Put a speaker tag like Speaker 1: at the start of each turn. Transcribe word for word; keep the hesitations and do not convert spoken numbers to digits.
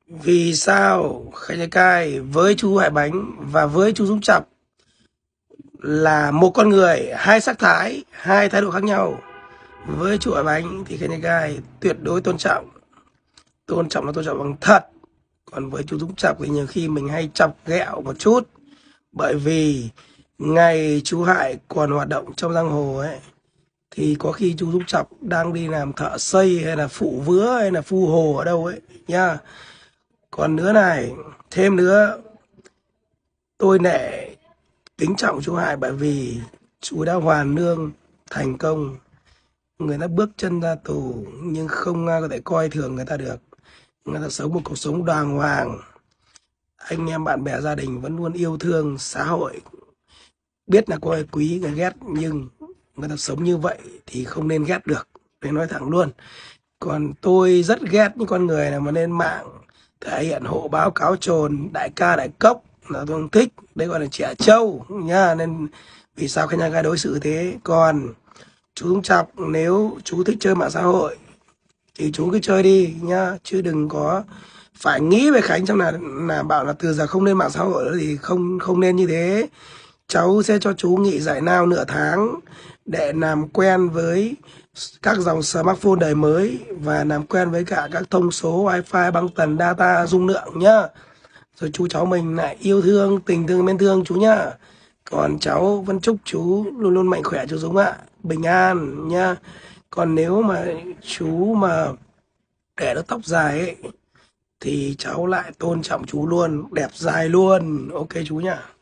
Speaker 1: Vì sao Khánh Trai Cai với chú Hải Bánh và với chú Dũng Chập là một con người, hai sắc thái, hai thái độ khác nhau. Với chú Hải Bánh thì Khánh Trai Cai tuyệt đối tôn trọng. Tôn trọng là tôn trọng bằng thật. Còn với chú Dũng Chập thì nhiều khi mình hay chọc ghẹo một chút. Bởi vì ngày chú Hải còn hoạt động trong giang hồ ấy, thì có khi chú Dũng Chập đang đi làm thợ xây hay là phụ vứa hay là phu hồ ở đâu ấy nha. Còn nữa này, thêm nữa, tôi nể kính trọng chú Hải bởi vì chú đã hoàn lương thành công. Người ta bước chân ra tù nhưng không ai có thể coi thường người ta được. Người ta sống một cuộc sống đàng hoàng. Anh em bạn bè gia đình vẫn luôn yêu thương xã hội. Biết là có ai quý người ghét nhưng người ta sống như vậy thì không nên ghét được. Để nói thẳng luôn. Còn tôi rất ghét những con người nào mà lên mạng thể hiện hộ báo cáo trồn đại ca đại cốc là tôi không thích. Đấy gọi là trẻ trâu nha. Nên vì sao Khánh Trai đối xử thế. Còn chú Dũng Chập, nếu chú thích chơi mạng xã hội thì chú cứ chơi đi nhá, chứ đừng có phải nghĩ về Khánh trong là là bảo là từ giờ không lên mạng xã hội nữa thì không không nên như thế. Cháu sẽ cho chú nghỉ giải lao nửa tháng để làm quen với các dòng smartphone đời mới và làm quen với cả các thông số wifi băng tần data dung lượng nhá. Rồi chú cháu mình lại yêu thương, tình thương mến thương chú nhá. Còn cháu vẫn chúc chú luôn luôn mạnh khỏe chú Dũng ạ, bình an nhá. Còn nếu mà chú mà để được tóc dài ấy thì cháu lại tôn trọng chú luôn, đẹp dài luôn. Ok chú nhá.